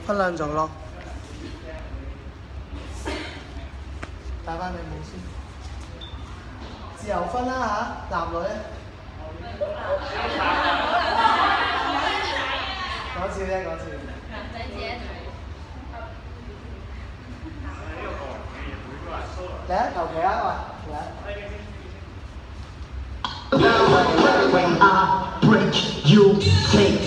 分兩組咯，帶翻你帽先，自由分啦嚇，男女。講笑啫，講笑。男仔自己睇。嚟啊，求其啊，喂，嚟啊。 When I break, you take.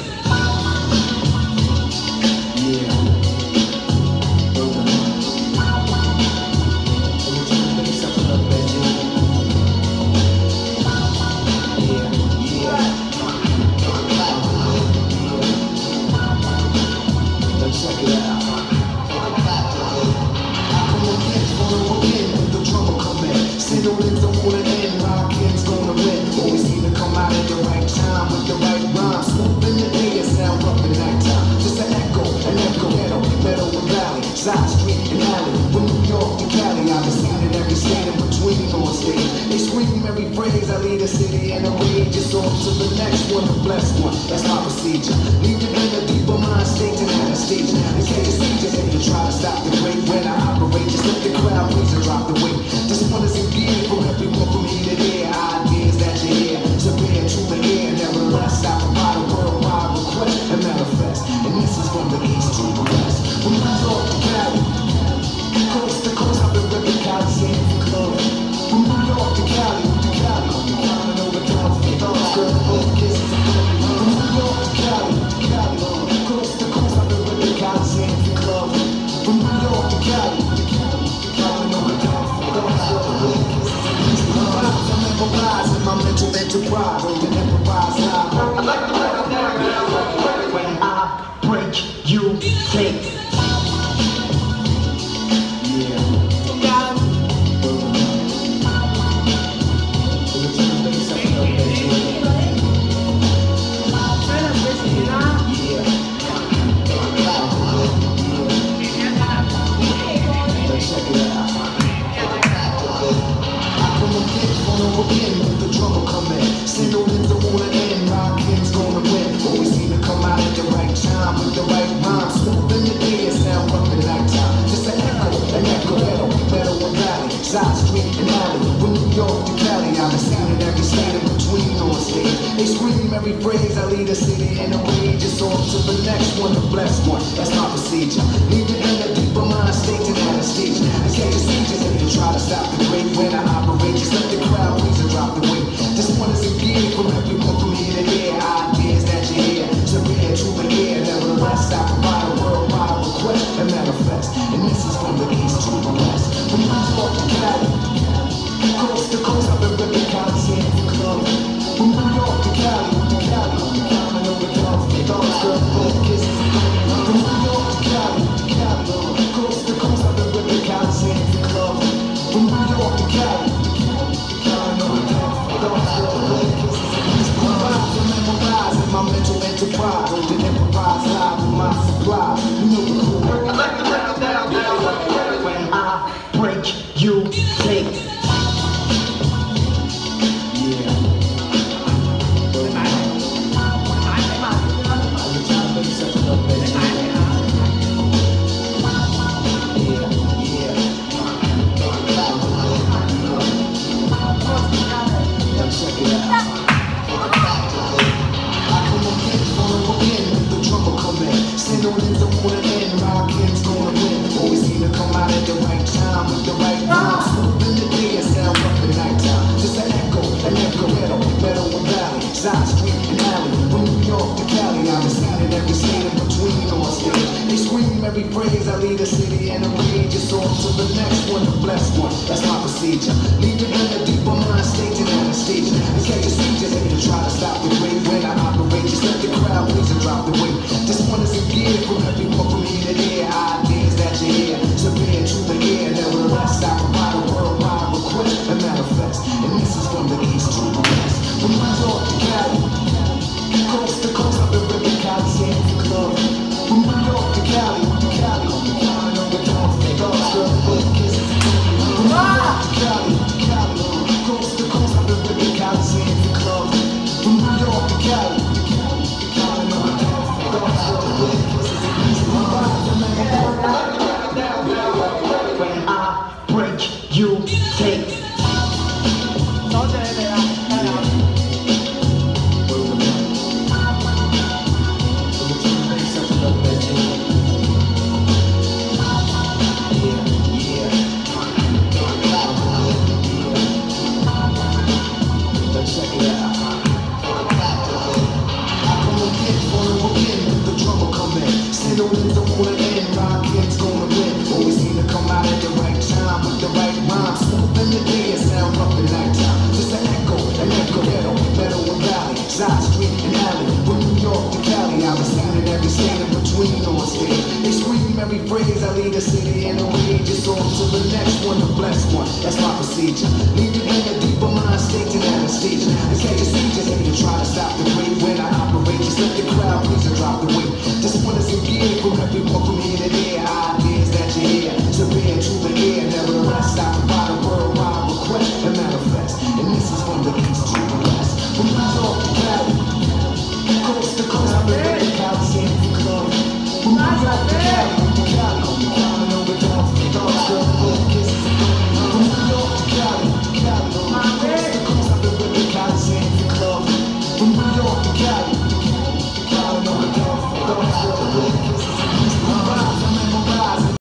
Side street and alley, from New York to Cali, I've been seen in every state in between on stage. They scream every phrase, I lead a city in a rage. It's on to the next one, the blessed one. That's my procedure. Leave it in a deeper mind state and at a stage. In case you try to stop the great when I operate, just let the crowd please and drop the weight. This one is a gift from everyone from here to there. Ideas that you hear, severe to the air. Nevertheless, I provide a worldwide request and manifest. And this is from the east to the west. From New York to Cali, coast to coast, I've been ripping Cali, San Club. From New York to Cali, climbing over towns, thumbs, girl, both kisses and blood. From New York to Cali, coast to coast, I've been ripping Cali, San Club. From New York to Cali, climbing over towns, thumbs, girl, both kisses and blood. I'm improvising my mental enterprise, the improvise live. I like the way I'm down. When I break, you take. Side street and alley, from New York to Cali, I've been seen in every state in between on stage. They scream every phrase, I lead a city in a rage. It's on to the next one, the blessed one. That's my procedure. Leave it in a deeper mind state and at a stage. I can't deceive you if you try to stop the great when I operate. Just let the crowd please and drop the weight. This one is a gift from everyone from here to there. Ideas that you hear, severe to the air. Nevertheless, I provide a worldwide request and manifest. And this is from the east to the west. From New York to Cali, coast to coast, I've been ripping Cali, San Club. From New York to Cali, climbing over towns, thumbs, girl, both kisses and blood. From New York to Cali, coast to coast, I've been ripping Cali, San Club. From New York to Cali, climbing over towns, thumbs, girl, both kisses and blood. I'm memorizing my mental enterprise, the improvise live with my supply. You know the cool. I like to break it down. When I break, you take. Side street and alley, from New York to Cali, I've been seen in every state in between on stage. They scream every phrase, I lead a city in a rage. It's on to the next one, the blessed one. That's my procedure. Leave it in a deeper mind state and at a stage. In case you if you try to stop the great when I operate, just let the crowd please and drop the weight. This one is a gift from everyone from here to there. Ideas that you hear, severe to the air. Nevertheless, I provide a worldwide request and manifest. And this is from the east to the west. From New York to Cali, coast to coast, I've been ripping Cali, San Club. From New York to Cali, climbing over towns, thumbs, girl, both kisses and blood. From New York to Cali, coast to coast, I've been ripping Cali, San Club. From New York to Cali, climbing over towns, thumbs, Handle it, don't wanna end. Rhyme kid's gonna win. Always seem to come out at the right time with the right rhyme. Swoop in the day and sound rough at nighttime. Just an echo, ghetto, meadow and valley, side street and alley. From New York to Cali, I was standing every standing between on stage. They scream every phrase, I lead the city in a rage. It's on to the next one, the blessed one. That's my procedure. Leave it in a deeper mind state than anesthesia. It's like a seizure, and you try to stop the rate when I operate. Just let the crowd please and drop the weight. Just want us to gear from everyone from here to there. Ideas that you hear, severe to the air. Never rest, I provide a worldwide request and manifest. And this is from the east to the west. From New York to Cali, coast to coast, I've been ready, Cali, San Diego. From New York to Cali.